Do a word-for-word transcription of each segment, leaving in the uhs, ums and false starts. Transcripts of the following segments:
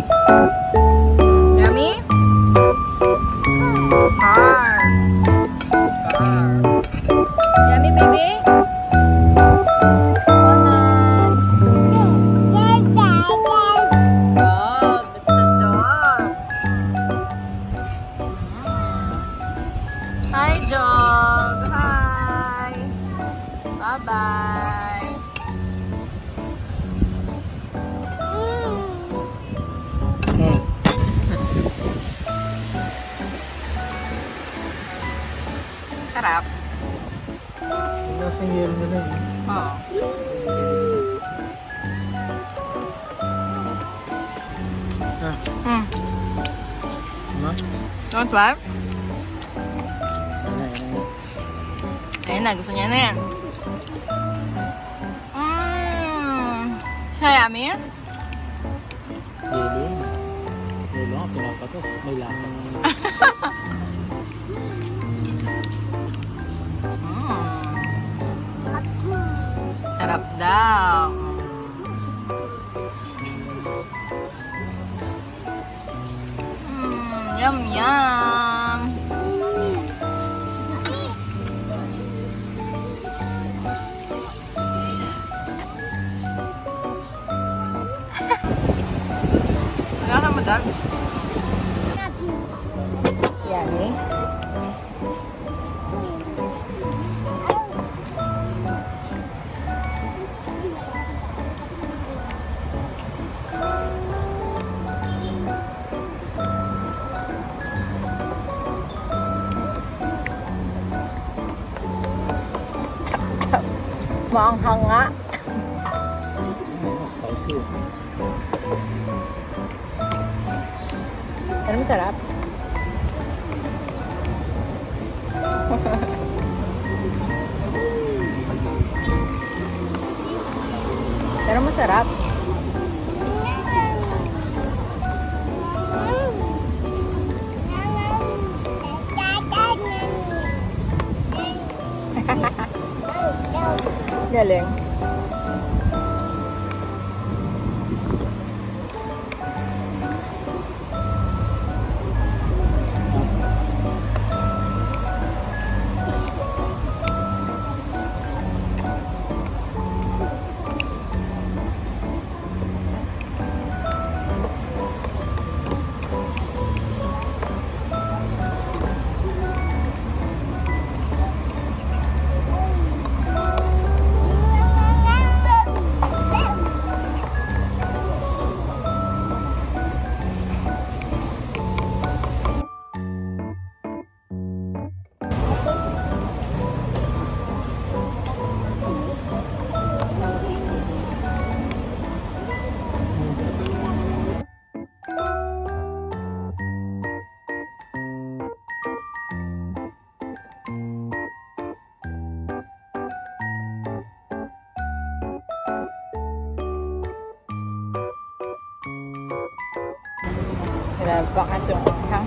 Yummy? Car. Car. Yummy, baby? Wanan. Dog. It's a dog. Hi, dog. Hi. Bye-bye. Sarap. Lasang yelo mo na yun. Oo. Ah. Hmm. Ano? Don't what? Ano, ano, ano. Ayun na, gusto niya na yan. Mmm. Siya yummy? Yelo yun. Yelo nga, pinapatos. May lasa na yun. Sarap daw. Mm, yum yum. Wala ka madag? Yummy. Maanghang nga. Spicy. Ano masarap? Pero masarap. Galing. Grabe baka itong anghang.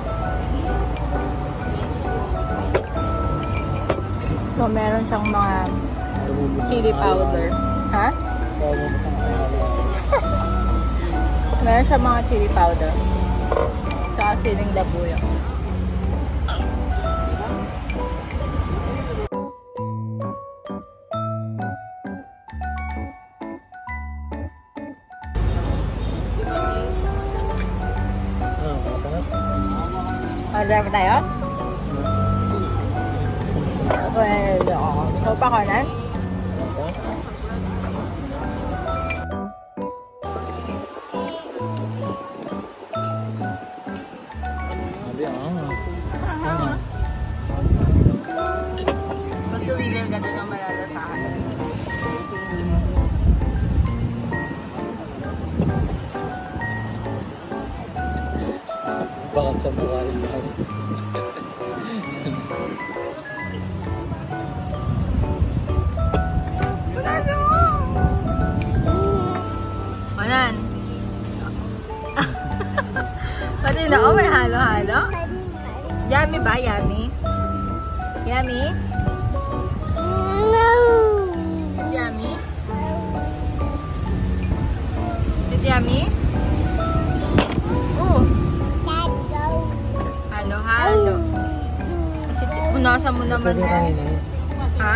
So, meron siyang mga chili powder. Ha? Meron siyang mga chili powder. Saka siling labuyo. Order pa tayo? Pwede ako. So, pakanan? Sabi, ah. Pag tuwigil ka doon ang malalasahan. Bakit sa buhay mo? Punasan mo! Anan? Pati na, oh, may halo-halo? Yummy ba? Yummy? Yummy? Is it yummy? Is it yummy? Binasa mo naman. Pwede kain eh. Ha?